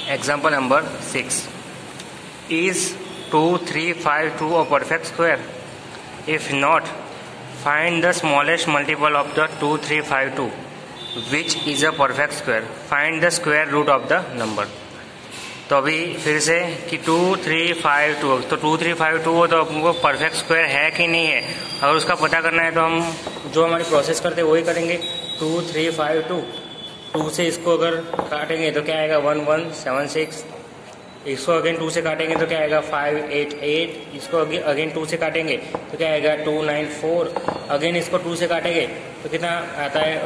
Example number 6. Is 2352 a perfect square? If not, find the smallest multiple of the 2352, which is a perfect square. Find the square root of the number. तो अभी फिर से कि 2352, तो 2352 वो तो हमको परफेक्ट स्क्वायर है कि नहीं है, अगर उसका पता करना है तो हम जो हमारी प्रोसेस करते हैं वही करेंगे। 2352, 2 से इसको अगर काटेंगे तो क्या आएगा 1176, इसको अगेन 2 से काटेंगे तो क्या आएगा 588, इसको अगेन 2 से काटेंगे तो क्या आएगा 294, अगेन इसको 2 से काटेंगे तो कितना आता है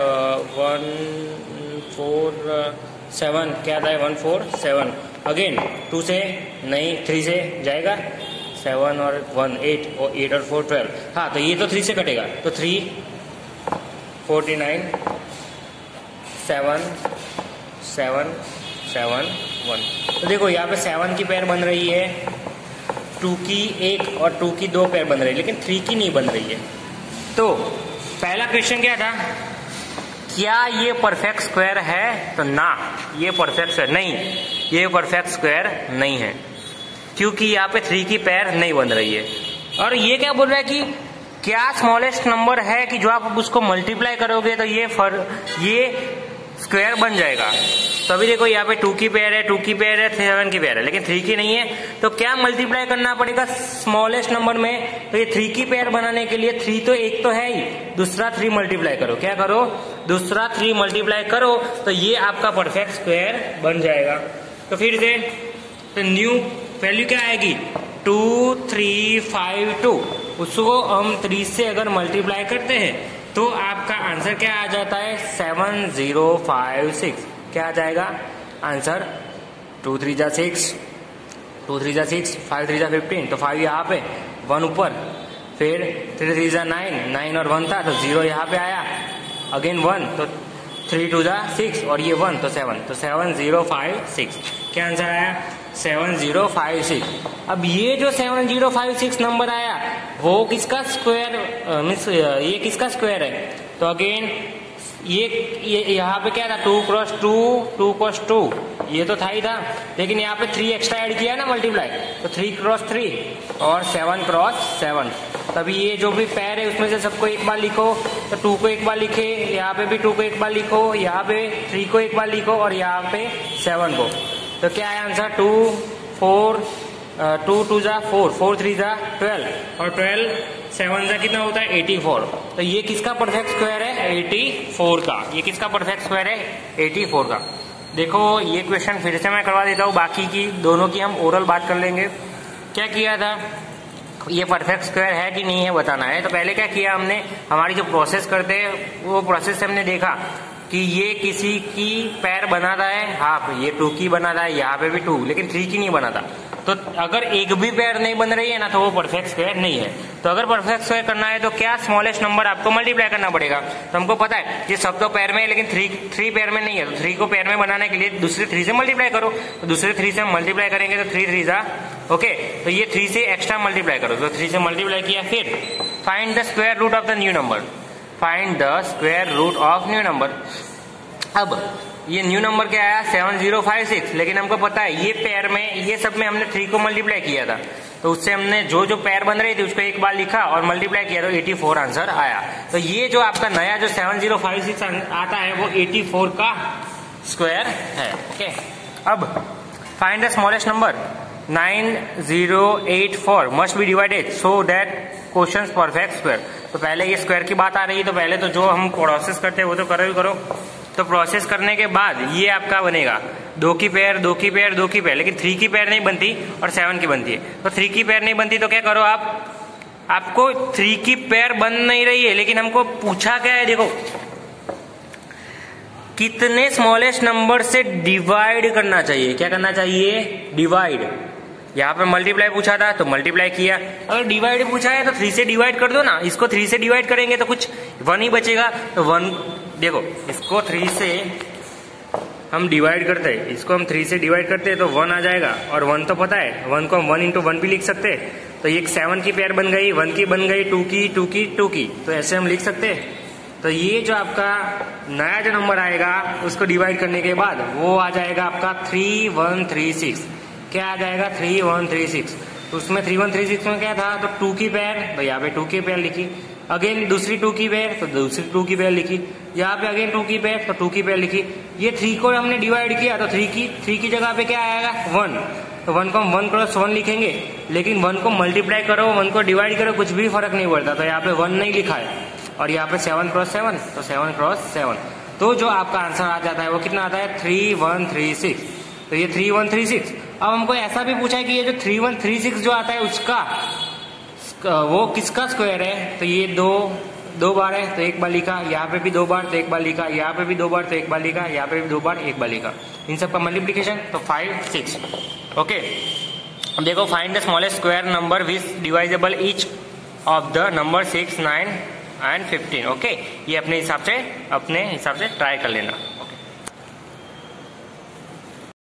147, क्या आता है 147, अगेन 2 से नहीं 3 से जाएगा 7 और 1 8 और 8 और 4 12, हाँ तो ये तो 3 से कटेगा तो 3 49 7 7 7 1। तो देखो यहाँ पे 7 की पेयर बन रही है, 2 की एक और 2 की 2 पेयर बन रही है, लेकिन 3 की नहीं बन रही है। तो पहला क्वेश्चन क्या था, क्या ये परफेक्ट स्क्वायर है? तो ना, ये परफेक्ट स्क्वायर नहीं, ये परफेक्ट स्क्वायर नहीं है, क्योंकि यहाँ पे 3 की पेयर नहीं बन रही है। और ये क्या बोल रहा है कि क्या स्मॉलेस्ट नंबर है कि जो आप उसको मल्टीप्लाई करोगे तो ये स्क्वायर बन जाएगा। तो अभी देखो यहाँ पे 2 की पेयर है, 2 की पेयर है, 7 की पेयर है, लेकिन 3 की नहीं है, तो क्या मल्टीप्लाई करना पड़ेगा स्मॉलेस्ट नंबर में? तो ये 3 की पेयर बनाने के लिए 3 तो एक तो है ही, दूसरा 3 मल्टीप्लाई करो, क्या करो दूसरा 3 मल्टीप्लाई करो, तो ये आपका परफेक्ट स्क्वायर बन जाएगा। तो फिर से तो न्यू वैल्यू क्या आएगी 2352, उसको हम 3 से अगर मल्टीप्लाई करते हैं तो आपका आंसर क्या आ जाता है 7056। क्या आ जाएगा आंसर 2 3 जा 6, 2 3 जा 6, 5 3 जा 15, तो 5 यहाँ पे 1 ऊपर, फिर 3 3 जा 9, 9 और 1 था तो 0 यहाँ पे आया, अगेन 1 तो 3 2 जा 6 और ये 1 तो 7, तो 7056। क्या आंसर आया 7056। अब ये जो 7056 नंबर आया वो किसका स्क्वायर मीन्स ये किसका स्क्वायर है? तो अगेन ये यहाँ पे क्या था 2 क्रॉस 2, 2 क्रॉस 2, ये तो था ही था, लेकिन यहाँ पे 3 एक्स्ट्रा ऐड किया ना मल्टीप्लाई, तो 3 क्रॉस 3 और 7 क्रॉस 7। तभी ये जो भी पैर है उसमें से सबको एक बार लिखो, तो 2 को एक बार लिखे, यहाँ पे भी 2 को एक बार लिखो, यहाँ पे 3 को एक बार लिखो और यहाँ पे 7 को। तो क्या है आंसर 2 4 2 2 जा 4, 4 3 जा 12 और 12 7 जा कितना होता है 84। तो ये किसका परफेक्ट स्क्वायर है 84 का, ये किसका परफेक्ट स्क्वायर है 84 का। देखो ये क्वेश्चन फिर से मैं करवा देता हूँ, बाकी की दोनों की हम ओरल बात कर लेंगे। क्या किया था, ये परफेक्ट स्क्वायर है कि नहीं है बताना है। तो पहले क्या किया हमने, हमारी जो प्रोसेस करते हैं वो प्रोसेस से हमने देखा कि ये किसी की पैर बनाता है, हाँ ये 2 की बनाता है, यहाँ पे भी 2, लेकिन 3 की नहीं बनाता। तो अगर एक भी पैर नहीं बन रही है ना तो वो परफेक्ट स्क्वायर नहीं है। तो अगर परफेक्ट स्क्वायर करना है तो क्या स्मॉलेस्ट नंबर आपको मल्टीप्लाई करना पड़ेगा। तो हमको पता है ये सब तो पैर में है लेकिन 3 पैर में नहीं है, तो 3 को पैर में बनाने के लिए दूसरे 3 से मल्टीप्लाई करो, तो दूसरे 3 से हम मल्टीप्लाई करेंगे तो 3 3 जा ओके, तो ये 3 से एक्स्ट्रा मल्टीप्लाई करो, तो 3 से मल्टीप्लाई किया। फिर find the square root of the new number, find the square root of new number. अब ये न्यू नंबर क्या आया 7056, लेकिन हमको पता है ये पेयर में ये सब में हमने 3 को मल्टीप्लाई किया था, तो उससे हमने जो जो पेयर बन रही थी उसको एक बार लिखा और मल्टीप्लाई किया तो 84 आंसर आया। तो ये जो आपका नया जो 7056 आता है वो 84 का स्क्वायर है। ओके, अब find the smallest number 9084 must be divided so that question perfect square. तो पहले ये स्क्वायर की बात आ रही है, तो पहले तो जो हम प्रोसेस करते हैं वो तो करो ही करो। तो प्रोसेस करने के बाद ये आपका बनेगा 2 की पेयर 2 की पेयर 2 की पेयर, लेकिन 3 की पेयर नहीं बनती और 7 की बनती है। तो 3 की पेयर नहीं बनती तो क्या करो आपको 3 की पेयर बन नहीं रही है, लेकिन हमको पूछा क्या है, देखो कितने स्मॉलेस्ट नंबर से डिवाइड करना चाहिए। क्या करना चाहिए डिवाइड। यहाँ पे मल्टीप्लाई पूछा था तो मल्टीप्लाई किया, अगर डिवाइड पूछा है तो 3 से डिवाइड कर दो ना, इसको 3 से डिवाइड करेंगे तो कुछ 1 ही बचेगा। तो 1 देखो इसको 3 से हम डिवाइड करते हैं, इसको हम 3 से डिवाइड करते हैं तो 1 आ जाएगा, और 1 तो पता है 1 को हम 1 into 1 भी लिख सकते हैं। तो ये 7 की पेयर बन गई, 1 की बन गई, 2 की 2 की 2 की, तो ऐसे हम लिख सकते हैं। तो ये जो आपका नया जो नंबर आएगा उसको डिवाइड करने के बाद वो आ जाएगा आपका 3136। क्या आ जाएगा? 3136। उसमें 3136 में क्या था? तो 2 की पेयर, तो यहाँ पे 2 की पेयर लिखी। अगेन दूसरी 2 की पेयर, तो दूसरी 2 की पेयर लिखी। यहाँ पे अगेन 2 की पेयर, तो 2 की पेयर लिखी। ये 3 को हमने डिवाइड किया तो 3 की जगह पे क्या आएगा? 1। तो 1 को हम 1 क्रॉस 1 लिखेंगे, लेकिन 1 को मल्टीप्लाई करो, 1 को डिवाइड करो, कुछ भी फर्क नहीं पड़ता। तो यहाँ पे 1 नहीं लिखा है, और यहाँ पे 7 क्रॉस 7, तो 7 क्रॉस 7। तो जो आपका आंसर आ जाता है वो कितना आता है? 3136। तो ये 3136। अब हमको ऐसा भी पूछा है कि ये जो 3136 जो आता है उसका वो किसका स्क्वायर है? तो ये दो बार है तो एक बार लिखा, यहाँ पे भी 2 बार तो एक बार लिखा, यहाँ पे भी 2 बार तो एक बार लिखा, यहाँ पे भी 2 बार एक बार लिखा। इन सब का मल्टीप्लीकेशन तो 5 6। ओके, अब देखो, find the smallest square number which divisible each of the number 6 9 and 15। Okay, ये अपने हिसाब से ट्राई कर लेना।